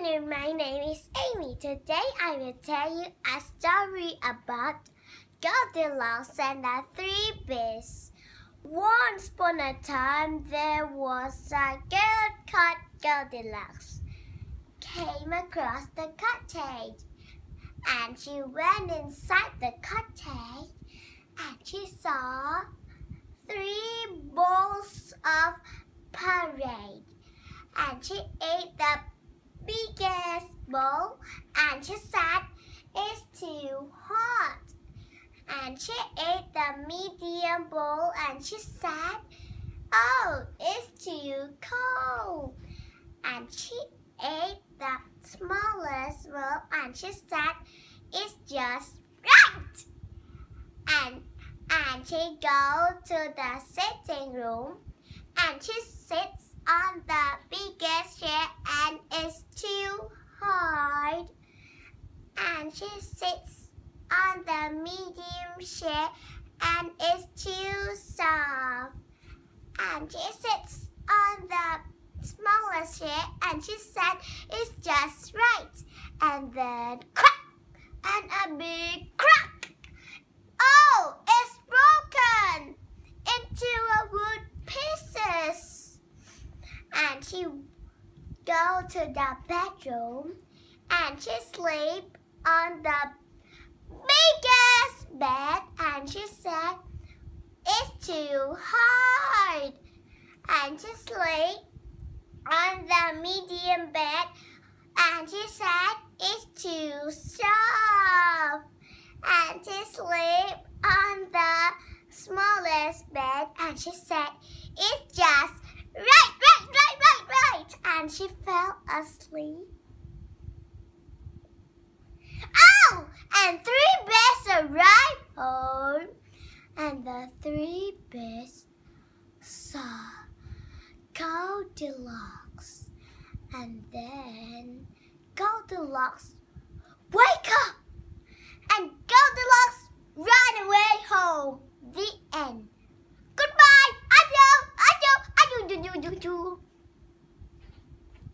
afternoon, my name is Amy. Today I will tell you a story about Goldilocks and the Three Bears. Once upon a time, there was a girl called Goldilocks. Came across the cottage, and she went inside the cottage, and she saw 3 bowls of porridge, and she ate the biggest bowl, and she said, "It's too hot." And she ate the medium bowl, and she said, "Oh, it's too cold." And she ate the smallest bowl, and she said, "It's just right." And she goes to the sitting room, and she sits on the biggest chair, and it's too hard. And she sits on the medium chair, and it's too soft. And she sits on the smallest chair, and she said, "It's just right." And then crack, and a big crack. Oh, it's broken into a wood pieces. And she go to the bedroom, and she sleep on the biggest bed, and she said, "It's too hard." And she sleep on the medium bed, and she said, "It's too soft." And she sleep on the smallest bed, and she said, "It's just right. And she fell asleep. Oh! And 3 bears arrived home, and the 3 bears saw Goldilocks. And then Goldilocks wake up, and Goldilocks ran away.